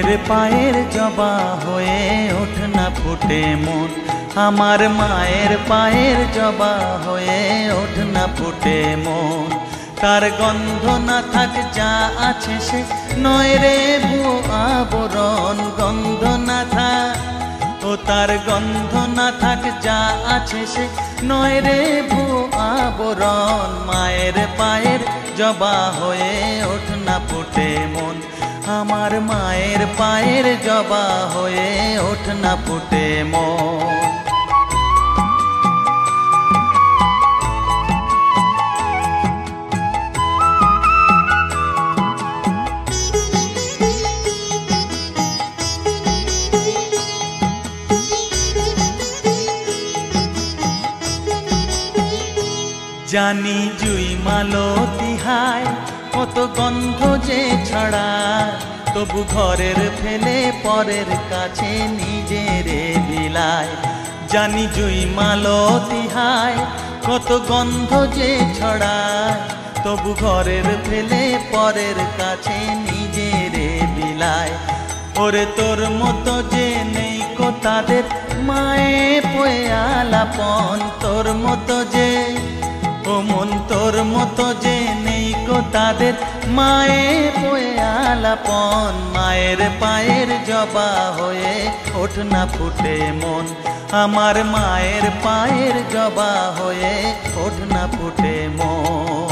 পায়ের জবা হয়ে ওঠ না ফুটে মন, আমার মায়ের পায়ের জবা হয়ে ওঠ না ফুটে মন। তার গন্ধ না থাক যা আছে সে নয় রে ভুয়ো আবরণ, গন্ধ না থাক ও তার গন্ধ না থাক যা আছে সে নয় রে ভুয়ো আবরণ। মায়ের পায়ের জবা হয়ে ওঠ না ফুটে মন, আমার মায়ের পায়ের জবা হয়ে ওঠ না ফুটে মন। জানি জুই মালতী হায় কত গন্ধ যে ছড়ায়, তবু ঘরের ফেলে পরের কাছে নিজের বিলায়। জানি জুই মালতী হায় কত গন্ধ যে ছড়ায়, তবু ঘরের ফেলে পরের কাছে নিজের বিলায়। ওরে তোর মতো যে নেই কো তাদের মায়ে পয়ে আলাপন, তোর মতো যে ও মন তোর মতো যে নেই কো তাদের মায়ে পয়ে আলাপন। মায়ের পায়ের জবা হয়ে ওঠ না ফুটে মন, আমার মায়ের পায়ের জবা হয়ে ওঠ না ফুটে মন।